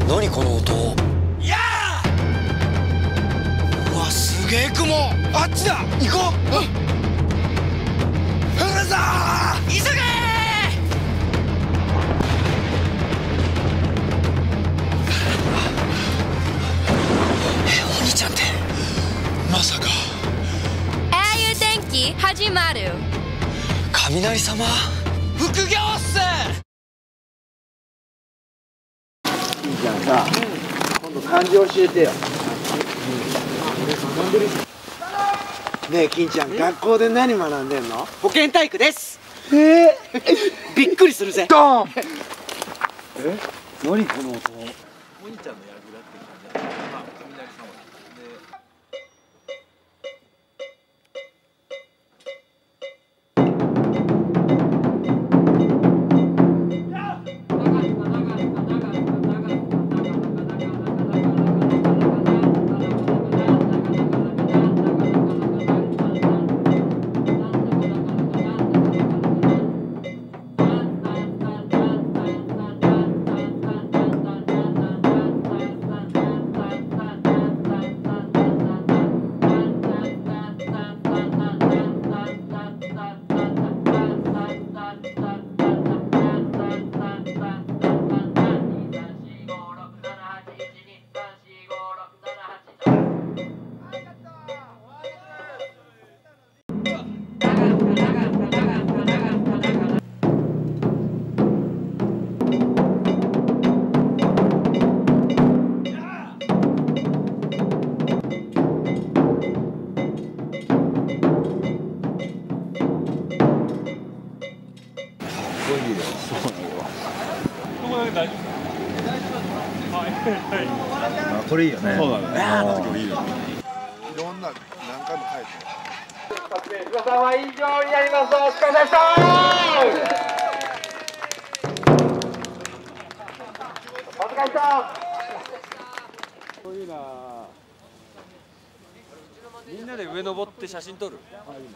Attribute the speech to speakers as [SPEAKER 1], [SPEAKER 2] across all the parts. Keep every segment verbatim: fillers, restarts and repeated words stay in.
[SPEAKER 1] 何この音。
[SPEAKER 2] いやー、うわすげえ雲。あっちだ、行こう。うん、古さー、急げー。え、お兄ちゃんってまさか。
[SPEAKER 3] 英雄伝記始まる。
[SPEAKER 1] 雷様、
[SPEAKER 2] 副業っす。
[SPEAKER 4] 金ちゃんさ、今度漢字教えてよ。ねえ金ちゃん、学校で何学んでんの？
[SPEAKER 2] 保健体育です。
[SPEAKER 4] えー、
[SPEAKER 2] びっくりするぜ。
[SPEAKER 4] ドーン。え、何この音。
[SPEAKER 5] お兄ちゃんの役立ってきたんで、まあ雷様で。 あ、これいいよね。そうだね。ああ、いいよ。
[SPEAKER 6] いろんな何回も書いて。
[SPEAKER 4] 皆さんは以上になります。お疲れ様でした。お疲れ様でした。
[SPEAKER 5] そういうな。みんなで上登って写真撮る。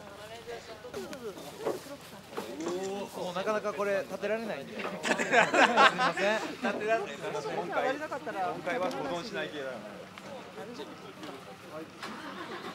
[SPEAKER 7] もうなかなかこれ立てられないんで。
[SPEAKER 5] 立てられない。すみません。立てられない。今回今回は保存しない系だよね。